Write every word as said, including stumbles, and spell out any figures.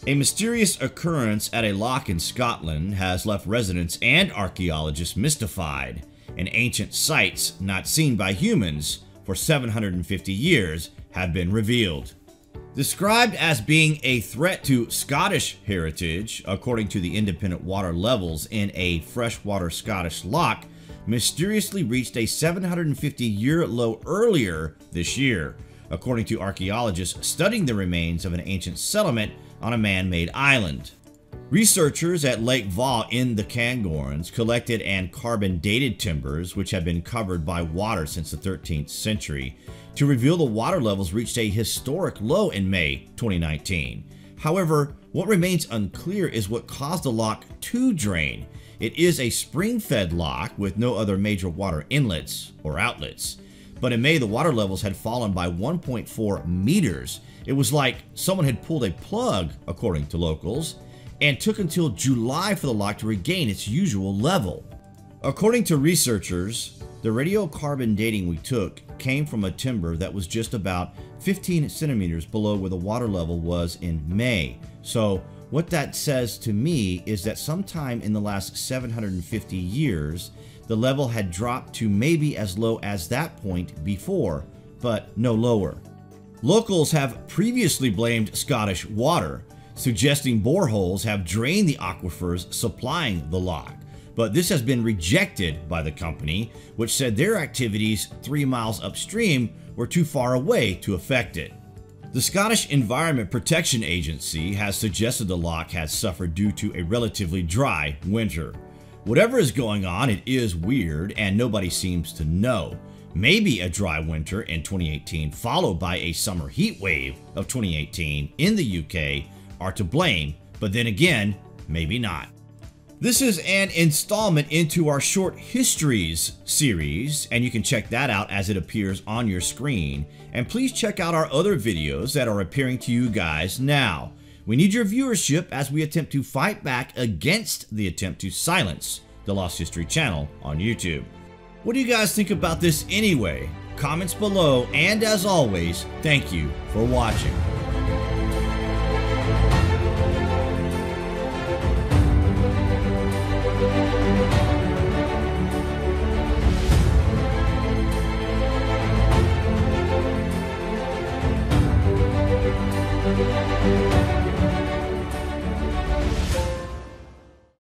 A mysterious occurrence at a loch in Scotland has left residents and archaeologists mystified, and ancient sites not seen by humans for seven hundred fifty years have been revealed. Described as being a threat to Scottish heritage, according to the independent water levels in a freshwater Scottish loch, mysteriously reached a seven hundred fifty year low earlier this year, according to archaeologists studying the remains of an ancient settlement on a man-made island. Researchers at Loch Vaa in the Cairngorms collected and carbon-dated timbers, which have been covered by water since the thirteenth century, to reveal the water levels reached a historic low in May twenty nineteen. However, what remains unclear is what caused the loch to drain. It is a spring-fed loch with no other major water inlets or outlets. But in May, the water levels had fallen by one point four meters. It was like someone had pulled a plug, according to locals, and took until July for the loch to regain its usual level. According to researchers, the radiocarbon dating we took came from a timber that was just about fifteen centimeters below where the water level was in May. So what that says to me is that sometime in the last seven hundred fifty years, the level had dropped to maybe as low as that point before, but no lower. Locals have previously blamed Scottish water, suggesting boreholes have drained the aquifers supplying the loch, but this has been rejected by the company, which said their activities three miles upstream were too far away to affect it. The Scottish Environment Protection Agency has suggested the loch has suffered due to a relatively dry winter. Whatever is going on, it is weird and nobody seems to know. Maybe a dry winter in twenty eighteen followed by a summer heat wave of twenty eighteen in the U K are to blame, but then again, maybe not. This is an installment into our Short Histories series, and you can check that out as it appears on your screen. And please check out our other videos that are appearing to you guys now. We need your viewership as we attempt to fight back against the attempt to silence the Lost History channel on YouTube. What do you guys think about this anyway? Comments below, and as always, thank you for watching.